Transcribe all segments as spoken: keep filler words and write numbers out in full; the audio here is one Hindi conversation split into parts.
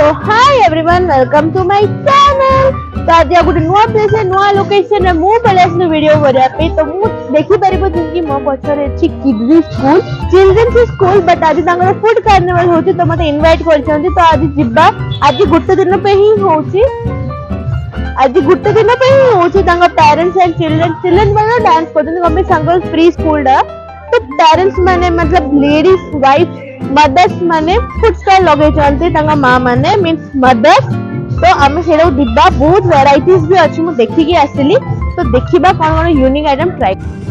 Hi everyone, welcome to my channel. तो आज गोटे नुआ प्लेस नुआ लोकेशन रे मु पले आसले वीडियो करिया पे। तो मु देखि परिबो कि मो पछरे अछि kids school, children's school. But आज तांगर फूड कार्निवल होछि तो मते इनवाइट करछन्ती। तो आज जिब्बा, आज गुटे दिन पे ही होछि, आज गुटे दिन पे ही होछि। तांगर पेरेंट्स एंड चिल्ड्रन चिल्ड्रन वाला डांस करछन्ती कमे संगल प्री स्कूल डा। तो पेरेंट्स माने मतलब लेडीज वाइफ मदर्स माने फूड स्टॉल लगे चलते तांगा मां माने मींस मदर्स। तो आमे सेडो दिबा बहुत वैराइटीज भी अछि, मु देखि के आसली। तो देखिबा कोन कोन यूनिक आइटम ट्राई।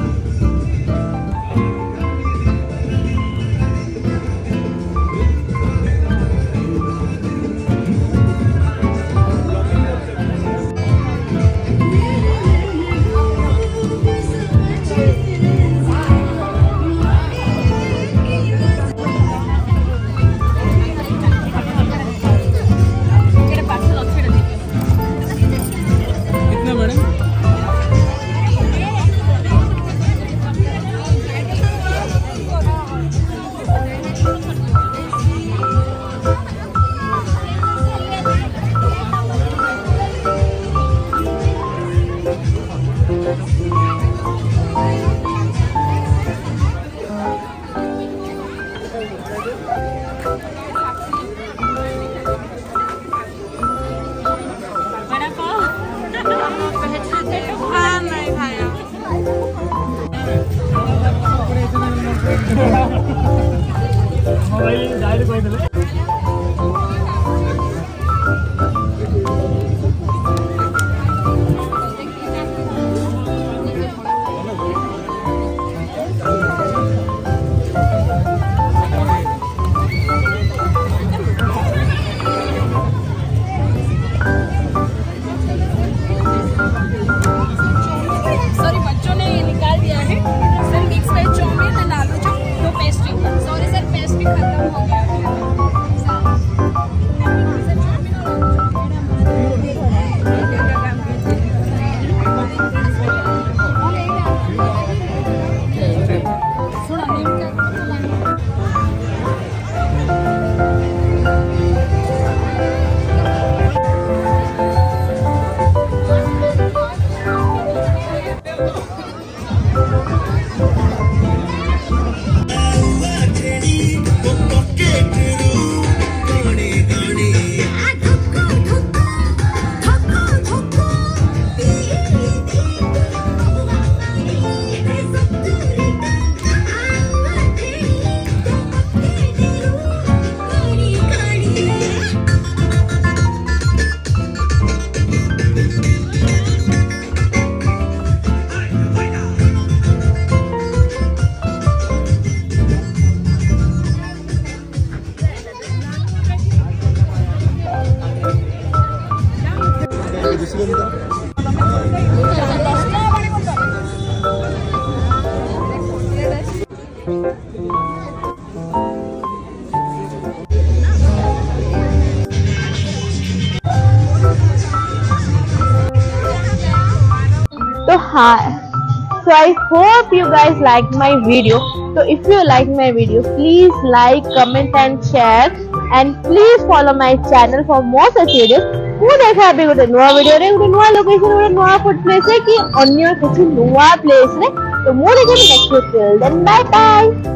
तो हाँ, so I hope you guys like my video. So if you like my video, please like, comment and share, and please follow my channel for more such videos. मु देखा अभी गोटे नुआ वीडियो रे गोटे नुआ लोकेशन गोटे नुआ फूड प्लेस है कि अन्य किसी नुआ प्लेस रे। तो मु देखा next video. Then bye bye.